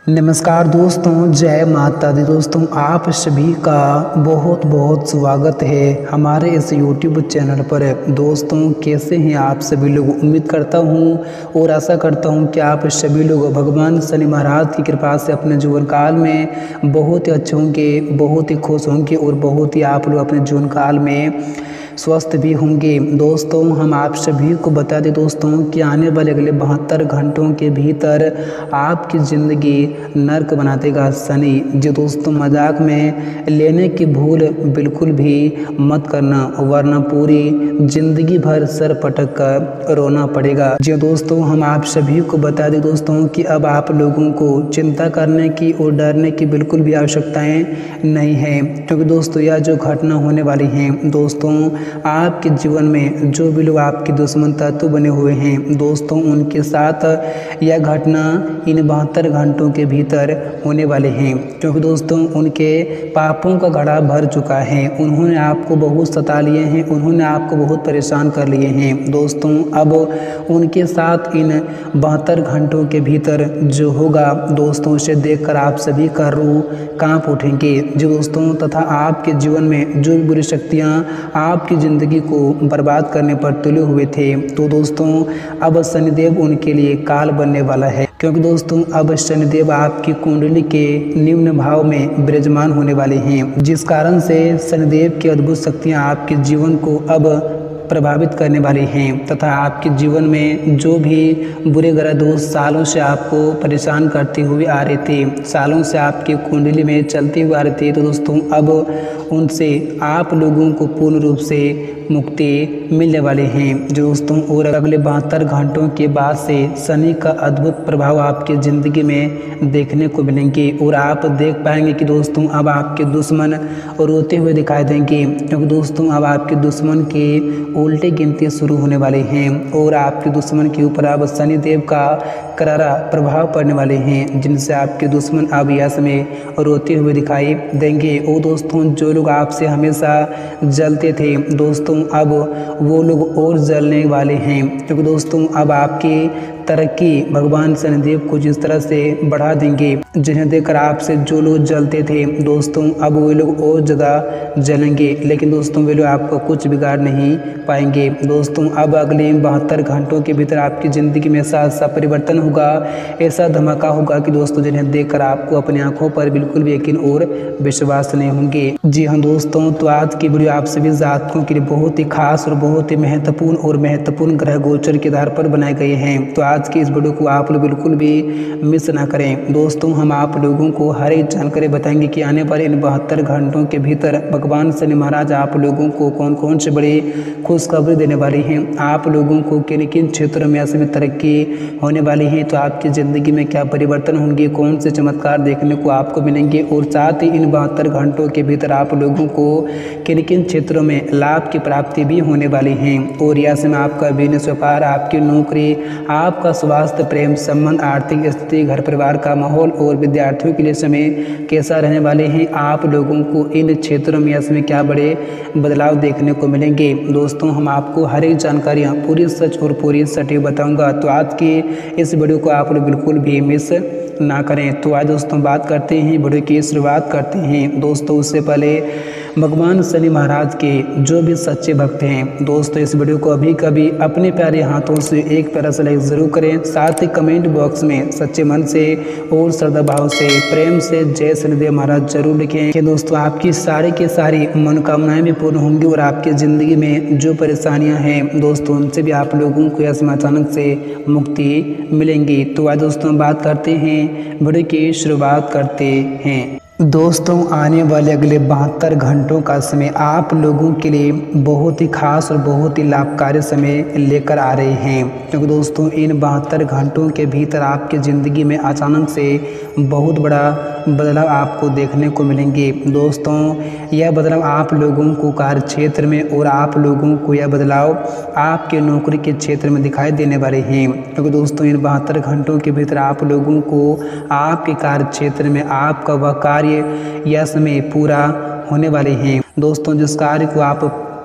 नमस्कार दोस्तों, जय माता दी। दोस्तों आप सभी का बहुत बहुत स्वागत है हमारे इस YouTube चैनल पर। दोस्तों कैसे हैं आप सभी लोग? उम्मीद करता हूं और आशा करता हूं कि आप सभी लोग भगवान शनि महाराज की कृपा से अपने जीवन काल में बहुत ही अच्छे होंगे, बहुत ही खुश होंगे और बहुत ही आप लोग अपने जीवन काल में स्वस्थ भी होंगे। दोस्तों हम आप सभी को बता दें दोस्तों कि आने वाले अगले 72 घंटों के भीतर आपकी ज़िंदगी नर्क बना देगा शनि। जो दोस्तों मजाक में लेने की भूल बिल्कुल भी मत करना, वरना पूरी ज़िंदगी भर सर पटक कर रोना पड़ेगा। जो दोस्तों हम आप सभी को बता दें दोस्तों कि अब आप लोगों को चिंता करने की और डरने की बिल्कुल भी आवश्यकताएं नहीं है, क्योंकि दोस्तों यह जो घटना होने वाली है दोस्तों आपके जीवन में जो भी लोग आपके दुश्मन तत्व बने हुए हैं दोस्तों, उनके साथ यह घटना इन 72 घंटों के भीतर होने वाले हैं, क्योंकि दोस्तों उनके पापों का घड़ा भर चुका है। उन्होंने आपको बहुत सता लिए हैं, उन्होंने आपको बहुत परेशान कर लिए हैं दोस्तों। अब उनके साथ इन 72 घंटों के भीतर जो होगा दोस्तों, उसे देखकर आप सभी का रूह कांप उठेंगे। जो दोस्तों तथा आपके जीवन में जो बुरी शक्तियाँ आपकी ज़िंदगी को बर्बाद करने पर तुले हुए थे, तो दोस्तों अब शनिदेव उनके लिए काल बनने वाला है, क्योंकि दोस्तों अब शनिदेव आपकी कुंडली के निम्न भाव में विराजमान होने वाले हैं, जिस कारण से शनिदेव की अद्भुत शक्तियां आपके जीवन को अब प्रभावित करने वाली हैं तथा आपके जीवन में जो भी बुरे ग्रह दोष सालों से आपको परेशान करते हुए आ रहे थे, सालों से आपकी कुंडली में चलते हुए आ रहे थे, तो दोस्तों अब उनसे आप लोगों को पूर्ण रूप से मुक्ति मिलने वाले हैं। जो दोस्तों और अगले 72 घंटों के बाद से शनि का अद्भुत प्रभाव आपकी ज़िंदगी में देखने को मिलेंगे और आप देख पाएंगे कि दोस्तों अब आपके दुश्मन रोते हुए दिखाई देंगे, क्योंकि दोस्तों अब आपके दुश्मन के उल्टे गिनती शुरू होने वाले हैं और आपके दुश्मन के ऊपर अब शनिदेव का करारा प्रभाव पड़ने वाले हैं, जिनसे आपके दुश्मन अब यह समय रोते हुए दिखाई देंगे। और दोस्तों जो लोग आपसे हमेशा जलते थे दोस्तों, अब वो लोग और जलने वाले हैं, क्योंकि दोस्तों अब आपकी तरक्की भगवान शनिदेव को जिस तरह से बढ़ा देंगे, जिन्हें देखकर आपसे जो लोग जलते थे दोस्तों, अब वे लोग और ज़्यादा जलेंगे, लेकिन दोस्तों वे लोग आपको कुछ बिगाड़ नहीं पाएंगे। दोस्तों अब अगले 72 घंटों के भीतर आपकी ज़िंदगी में ऐसा परिवर्तन होगा, ऐसा धमाका होगा कि दोस्तों जिन्हें देखकर आपको अपनी आंखों पर बिल्कुल भी यकीन और विश्वास नहीं होंगे। जी हाँ दोस्तों, तो आज की वीडियो आप सभी जातकों के लिए बहुत ही खास और बहुत ही महत्वपूर्ण ग्रह गोचर के आधार पर बनाए गए हैं। तो आज की इस वीडियो को आप लोग बिल्कुल भी मिस ना करें। दोस्तों हम आप लोगों को हर एक जानकारी बताएंगे कि आने वाले इन 72 घंटों के भीतर भगवान शनि महाराज आप लोगों को कौन कौन से बड़ी खुशखबरी देने वाली हैं, आप लोगों को किन किन क्षेत्रों में ऐसे में तरक्की होने वाली है, तो आपकी ज़िंदगी में क्या परिवर्तन होंगे, कौन से चमत्कार देखने को आपको मिलेंगे, और साथ ही इन 72 घंटों के भीतर आप लोगों को किन किन क्षेत्रों में लाभ की प्राप्ति भी होने वाली हैं। और यह समय आपका बिजनेस, व्यापार, आपकी नौकरी, आपका स्वास्थ्य, प्रेम संबंध, आर्थिक स्थिति, घर परिवार का माहौल और विद्यार्थियों के लिए समय कैसा रहने वाले हैं, आप लोगों को इन क्षेत्रों में इसमें क्या बड़े बदलाव देखने को मिलेंगे। दोस्तों हम आपको हर एक जानकारियाँ पूरी सच और पूरी सटीक बताऊंगा, तो आज की इस वीडियो को आप लोग बिल्कुल भी मिस ना करें। तो आज दोस्तों बात करते हैं, वीडियो की शुरुआत करते हैं। दोस्तों उससे पहले भगवान शनि महाराज के जो भी सच्चे भक्त हैं दोस्तों, इस वीडियो को अभी कभी अपने प्यारे हाथों से एक प्यारा सा लाइक जरूर करें, साथ ही कमेंट बॉक्स में सच्चे मन से और श्रद्धा भाव से प्रेम से जय शनिदेव महाराज जरूर लिखें कि दोस्तों आपकी सारी की सारी मनोकामनाएं भी पूर्ण होंगी और आपकी ज़िंदगी में जो परेशानियां हैं दोस्तों, उनसे भी आप लोगों को ऐसे अचानक से मुक्ति मिलेंगी। तो आज दोस्तों बात करते हैं, वीडियो की शुरुआत करते हैं। दोस्तों आने वाले अगले 72 घंटों का समय आप लोगों के लिए बहुत ही खास और बहुत ही लाभकारी समय लेकर आ रहे हैं, क्योंकि दोस्तों इन 72 घंटों के भीतर आपकी ज़िंदगी में अचानक से बहुत बड़ा बदलाव आपको देखने को मिलेंगे। दोस्तों यह बदलाव आप लोगों को कार्य क्षेत्र में और आप लोगों को यह बदलाव आपके नौकरी के क्षेत्र में दिखाई देने वाले हैं, क्योंकि दोस्तों इन 72 घंटों के भीतर आप लोगों को आपके कार्य क्षेत्र में आपका वह कार्य यह समय पूरा होने वाले हैं। दोस्तों जिस कार्य को आप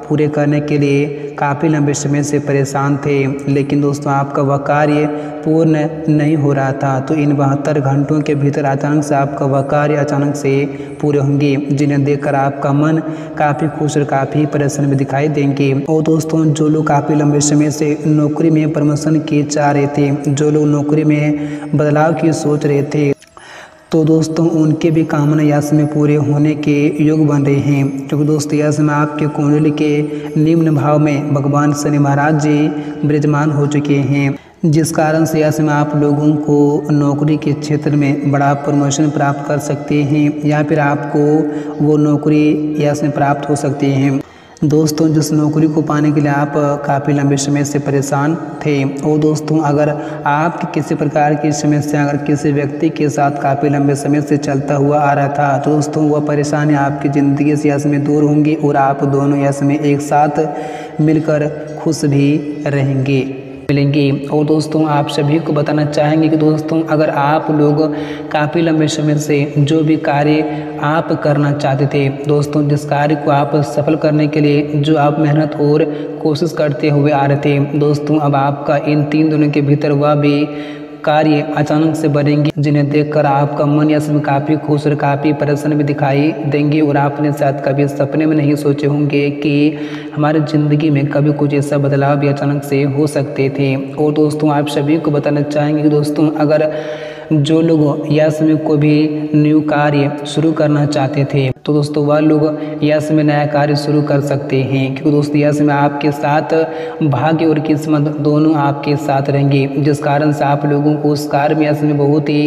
पूरे करने के लिए काफ़ी लंबे समय से परेशान थे, लेकिन दोस्तों आपका वह कार्य पूर्ण नहीं हो रहा था। तो इन 72 घंटों के भीतर अचानक से आपका वह कार्य अचानक से पूरे होंगे, जिन्हें देखकर आपका मन काफ़ी खुश और काफ़ी प्रसन्न भी दिखाई देंगे। और दोस्तों जो लोग काफ़ी लंबे समय से नौकरी में प्रमोशन की चाह रहे थे, जो लोग नौकरी में बदलाव की सोच रहे थे, तो दोस्तों उनके भी कामना यह समय पूरे होने के योग बन रहे हैं। क्योंकि दोस्तों यह समय आपके कुंडली के निम्न भाव में भगवान शनि महाराज जी विराजमान हो चुके हैं, जिस कारण से यह समय आप लोगों को नौकरी के क्षेत्र में बड़ा प्रमोशन प्राप्त कर सकते हैं, या फिर आपको वो नौकरी यह समय प्राप्त हो सकती है। दोस्तों जिस नौकरी को पाने के लिए आप काफ़ी लंबे समय से परेशान थे, और दोस्तों अगर आपकी किसी प्रकार की समस्या अगर किसी व्यक्ति के साथ काफ़ी लंबे समय से चलता हुआ आ रहा था, तो दोस्तों वह परेशानी आपकी ज़िंदगी से यह समय दूर होंगी और आप दोनों यह समय एक साथ मिलकर खुश भी मिलेंगे। और दोस्तों आप सभी को बताना चाहेंगे कि दोस्तों अगर आप लोग काफ़ी लंबे समय से जो भी कार्य आप करना चाहते थे, दोस्तों जिस कार्य को आप सफल करने के लिए जो आप मेहनत और कोशिश करते हुए आ रहे थे, दोस्तों अब आपका इन 3 दिनों के भीतर वह भी कार्य अचानक से बढ़ेंगे, जिन्हें देखकर आपका मन या समय काफ़ी खुश और काफ़ी प्रसन्न भी दिखाई देंगे। और आपने शायद कभी सपने में नहीं सोचे होंगे कि हमारी ज़िंदगी में कभी कुछ ऐसा बदलाव भी अचानक से हो सकते थे। और दोस्तों आप सभी को बताना चाहेंगे कि दोस्तों अगर जो लोग यह समय को भी न्यू कार्य शुरू करना चाहते थे, तो दोस्तों वह लोग यह समय नया कार्य शुरू कर सकते हैं, क्योंकि दोस्तों यह समय आपके साथ भाग्य और किस्मत दोनों आपके साथ रहेंगे, जिस कारण से आप लोगों को उस कार्य में यह समय बहुत ही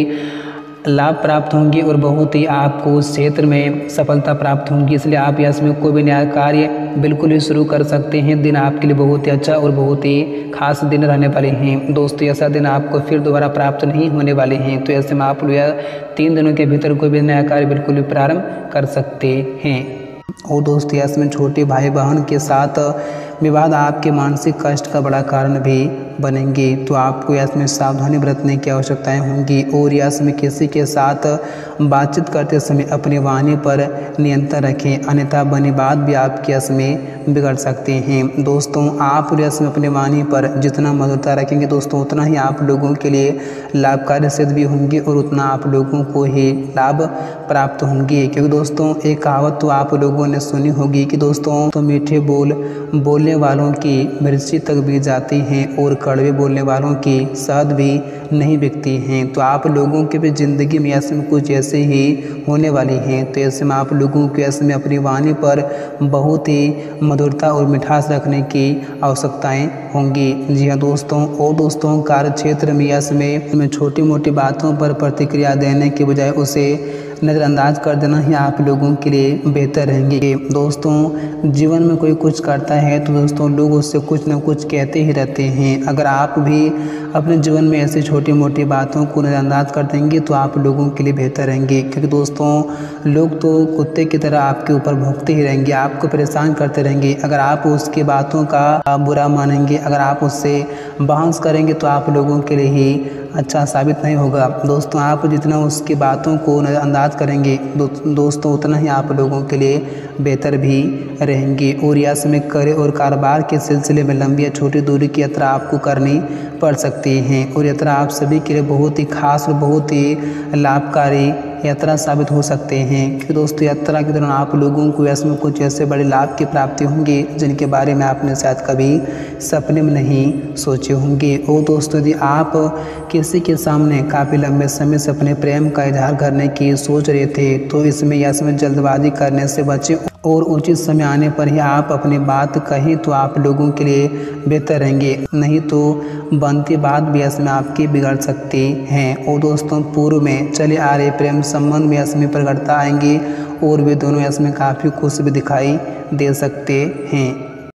लाभ प्राप्त होंगे और बहुत ही आपको उस क्षेत्र में सफलता प्राप्त होंगी। इसलिए आप यह समय कोई भी नया कार्य बिल्कुल ही शुरू कर सकते हैं। दिन आपके लिए बहुत ही अच्छा और बहुत ही खास दिन रहने वाले हैं। दोस्तों ऐसा दिन आपको फिर दोबारा प्राप्त नहीं होने वाले हैं, तो ऐसे में आप लोग 3 दिनों के भीतर कोई भी नया कार्य बिल्कुल भी प्रारंभ कर सकते हैं। और दोस्तों इसमें छोटे भाई बहन के साथ विवाद आपके मानसिक कष्ट का बड़ा कारण भी बनेंगे, तो आपको इसमें सावधानी बरतने की आवश्यकताएं होंगी। और इसमें किसी के साथ बातचीत करते समय अपनी वाणी पर नियंत्रण रखें, अन्यथा बनी बात भी आपके इसमें बिगड़ सकते हैं। दोस्तों आप इसमें अपनी वाणी पर जितना मधुरता रखेंगे दोस्तों, उतना ही आप लोगों के लिए लाभकारी सिद्ध भी होंगे और उतना आप लोगों को ही लाभ प्राप्त होंगे। क्योंकि दोस्तों एक कहावत तो आप लोगों ने सुनी होगी कि दोस्तों तो मीठे बोलने वालों की मिर्ची तक भी जाती हैं और कड़वे बोलने वालों की शहद भी नहीं बिकती हैं। तो आप लोगों के भी ज़िंदगी में ऐसे में कुछ ऐसे ही होने वाली हैं, तो ऐसे में आप लोगों को ऐसे में अपनी वाणी पर बहुत ही मधुरता और मिठास रखने की आवश्यकताएं होंगी। जी हाँ दोस्तों, और दोस्तों कार्य क्षेत्र में ऐसे में छोटी मोटी बातों पर प्रतिक्रिया देने के बजाय उसे नज़रअंदाज कर देना ही आप लोगों के लिए बेहतर रहेंगे। दोस्तों जीवन में कोई कुछ करता है तो दोस्तों लोग उससे कुछ न कुछ कहते ही रहते हैं। अगर आप भी अपने जीवन में ऐसी छोटी मोटी बातों को नज़रअंदाज कर देंगे तो आप लोगों के लिए बेहतर रहेंगे, क्योंकि दोस्तों लोग तो कुत्ते की तरह आपके ऊपर भौंकते ही रहेंगे, आपको परेशान करते रहेंगे। अगर आप उसकी बातों का बुरा मानेंगे, अगर आप उससे बहस करेंगे तो आप लोगों के लिए ही अच्छा साबित नहीं होगा। दोस्तों आप जितना उसकी बातों को नज़रअंदाज करेंगे दोस्तों उतना ही आप लोगों के लिए बेहतर भी रहेंगे। और यह समय करे और कारोबार के सिलसिले में लंबी या छोटी दूरी की यात्रा आपको करनी पड़ सकती हैं, और यात्रा आप सभी के लिए बहुत ही खास और बहुत ही लाभकारी यात्रा साबित हो सकते हैं। क्योंकि दोस्तों यात्रा के दौरान आप लोगों को इसमें कुछ ऐसे बड़े लाभ की प्राप्ति होंगी जिनके बारे में आपने शायद कभी सपने में नहीं सोचे होंगे। और दोस्तों यदि आप किसी के सामने काफ़ी लंबे समय से अपने प्रेम का इजहार करने की सोच रहे थे तो इसमें यह समय जल्दबाजी करने से बचें, और उचित समय आने पर ही आप अपनी बात कहें तो आप लोगों के लिए बेहतर रहेंगे, नहीं तो बनती बात भी इसमें आपकी बिगड़ सकती हैं। और दोस्तों पूर्व में चले आ रहे प्रेम संबंध में इसमें प्रगटता आएंगी और वे दोनों इसमें काफ़ी खुश भी दिखाई दे सकते हैं।